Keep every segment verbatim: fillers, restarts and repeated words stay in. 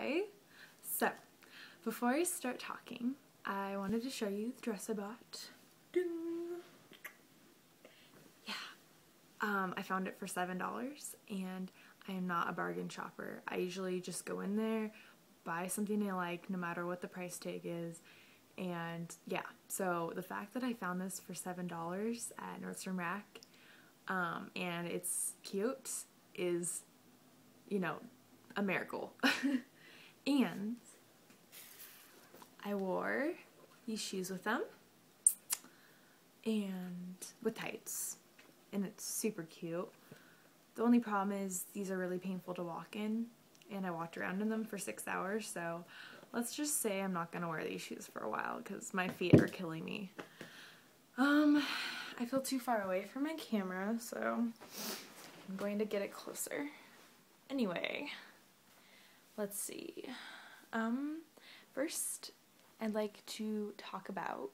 Hi! So, before I start talking, I wanted to show you the dress I bought. Ding! Yeah, um, I found it for seven dollars and I am not a bargain shopper. I usually just go in there, buy something I like no matter what the price tag is, and yeah, so the fact that I found this for seven dollars at Nordstrom Rack um, and it's cute is, you know, a miracle. And I wore these shoes with them and with tights, and it's super cute. The only problem is these are really painful to walk in, and I walked around in them for six hours, so let's just say I'm not gonna wear these shoes for a while because my feet are killing me. Um, I feel too far away from my camera, so I'm going to get it closer. Anyway, let's see. Um, first, I'd like to talk about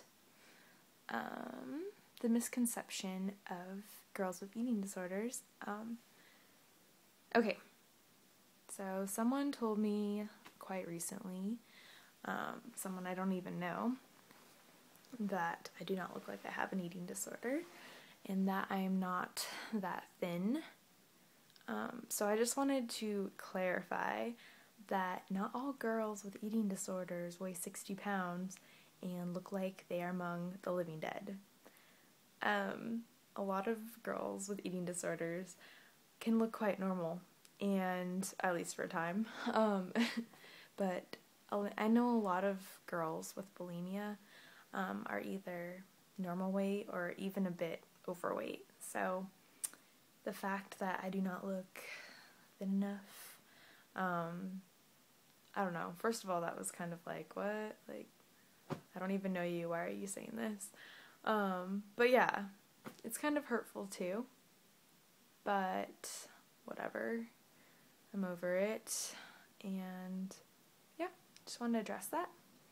um, the misconception of girls with eating disorders. Um, okay, so someone told me quite recently, um, someone I don't even know, that I do not look like I have an eating disorder and that I am not that thin. Um, so I just wanted to clarify that not all girls with eating disorders weigh sixty pounds and look like they are among the living dead. Um, a lot of girls with eating disorders can look quite normal, and at least for a time. Um, but I know a lot of girls with bulimia um, are either normal weight or even a bit overweight. So the fact that I do not look thin enough, um, I don't know. First of all, that was kind of like, what? Like, I don't even know you. Why are you saying this? Um, but yeah, it's kind of hurtful too. But whatever. I'm over it. And yeah, just wanted to address that.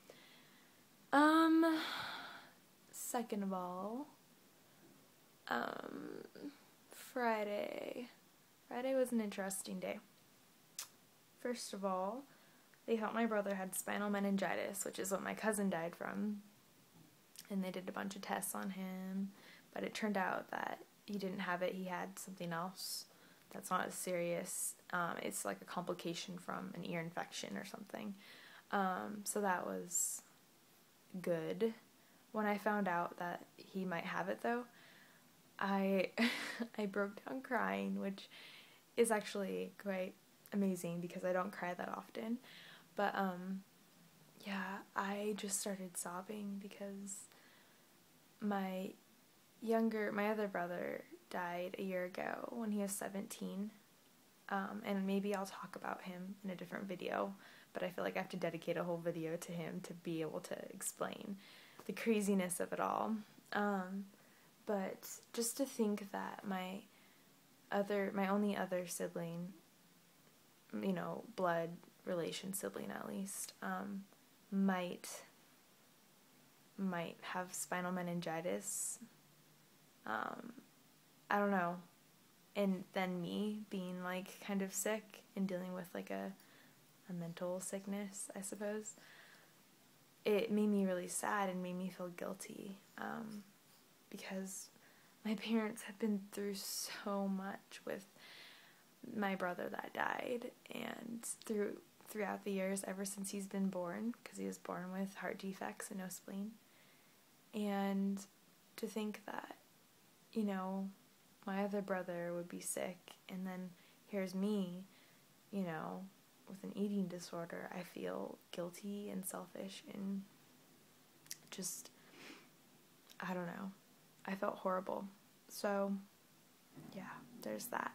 Um, second of all, um, Friday. Friday was an interesting day. First of all, they thought my brother had spinal meningitis, which is what my cousin died from, and they did a bunch of tests on him, but it turned out that he didn't have it. He had something else that's not as serious. Um, it's like a complication from an ear infection or something. Um, so that was good. When I found out that he might have it, though, I I broke down crying, which is actually quite amazing because I don't cry that often. But um yeah, I just started sobbing because my younger my other brother died a year ago when he was seventeen. Um, and maybe I'll talk about him in a different video, but I feel like I have to dedicate a whole video to him to be able to explain the craziness of it all. Um, but just to think that my other, my only other sibling, you know, blood relation sibling at least, um, might, might have spinal meningitis, um, I don't know, and then me being, like, kind of sick and dealing with, like, a, a mental sickness, I suppose, it made me really sad and made me feel guilty, um, because my parents have been through so much with my brother that died, and through throughout the years ever since he's been born, because he was born with heart defects and no spleen, and to think that, you know, my other brother would be sick, and then here's me, you know, with an eating disorder, I feel guilty and selfish and just, I don't know, I felt horrible. So, yeah, there's that.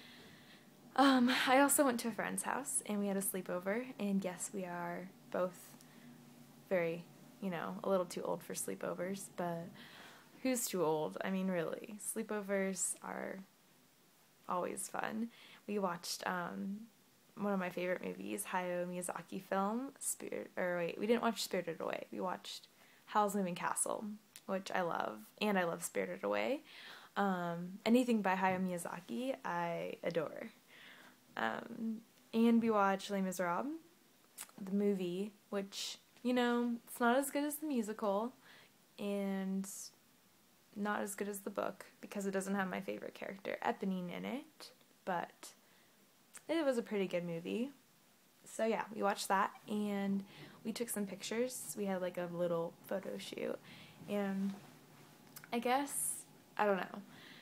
Um, I also went to a friend's house, and we had a sleepover, and yes, we are both very, you know, a little too old for sleepovers, but who's too old? I mean, really, sleepovers are always fun. We watched, um, one of my favorite movies, Hayao Miyazaki film, Spirit, or wait, we didn't watch Spirited Away, we watched Howl's Moving Castle, which I love, and I love Spirited Away. Um, anything by Hayao Miyazaki, I adore. Um, and we watched Les Miserables, the movie, which, you know, it's not as good as the musical and not as good as the book because it doesn't have my favorite character, Eponine, in it, but it was a pretty good movie. So yeah, we watched that and we took some pictures. We had like a little photo shoot, and I guess, I don't know.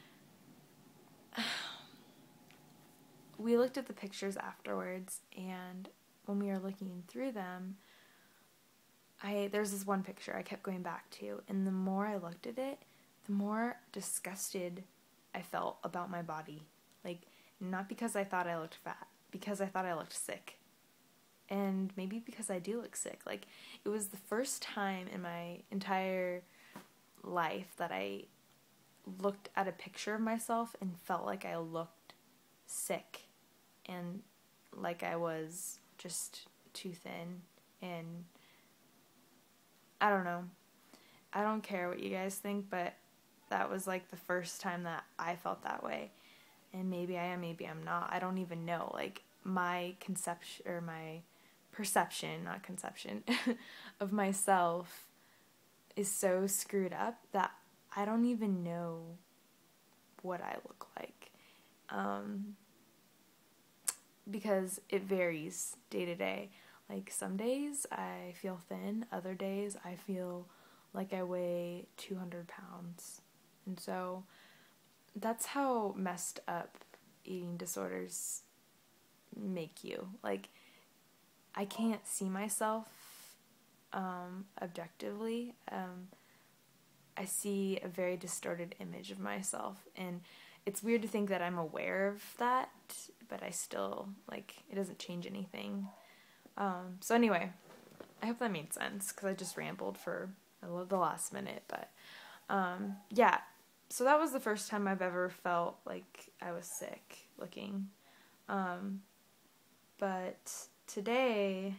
We looked at the pictures afterwards, and when we were looking through them, I there's this one picture I kept going back to, and the more I looked at it, the more disgusted I felt about my body. Like, not because I thought I looked fat, because I thought I looked sick. And maybe because I do look sick. Like, it was the first time in my entire life that I looked at a picture of myself and felt like I looked sick and like I was just too thin. And I don't know. I don't care what you guys think, but that was like the first time that I felt that way. And maybe I am, maybe I'm not. I don't even know. Like, my conception, or my perception, not conception, of myself is so screwed up that I don't even know what I look like. Um, because it varies day to day. Like, some days I feel thin, other days I feel like I weigh two hundred pounds. And so that's how messed up eating disorders make you. Like, I can't see myself um, objectively. Um, I see a very distorted image of myself, and it's weird to think that I'm aware of that, but I still, like, it doesn't change anything. Um, so anyway, I hope that made sense, because I just rambled for the last minute, but um, yeah, so that was the first time I've ever felt like I was sick looking. Um, but today,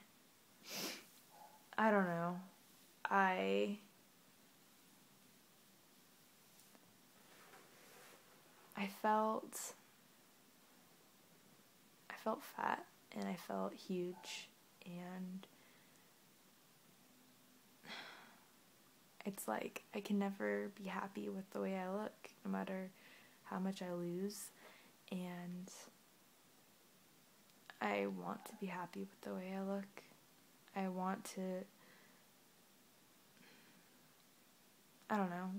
I don't know, I, I felt, I felt fat, and I felt huge, and it's like I can never be happy with the way I look, no matter how much I lose, and I want to be happy with the way I look. I want to, I don't know.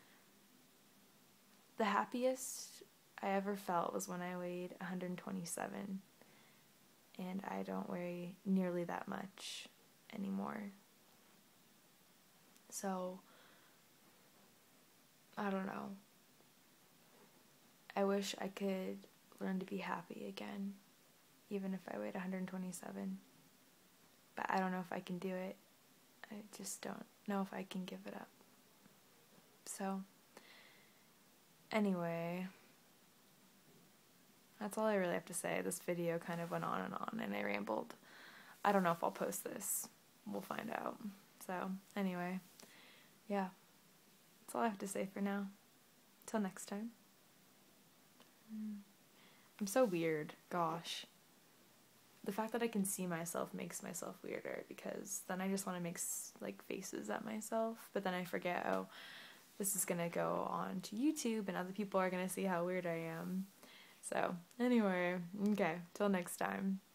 The happiest I ever felt was when I weighed one hundred twenty-seven, and I don't weigh nearly that much anymore. So, I don't know. I wish I could learn to be happy again, even if I weighed one hundred twenty-seven. But I don't know if I can do it. I just don't know if I can give it up. So, anyway, that's all I really have to say. This video kind of went on and on, and I rambled. I don't know if I'll post this. We'll find out. So, anyway, yeah, that's all I have to say for now. Till next time. I'm so weird. Gosh. The fact that I can see myself makes myself weirder, because then I just want to make like faces at myself, but then I forget, oh, this is gonna go on to YouTube and other people are gonna see how weird I am. So, anyway, okay, till next time.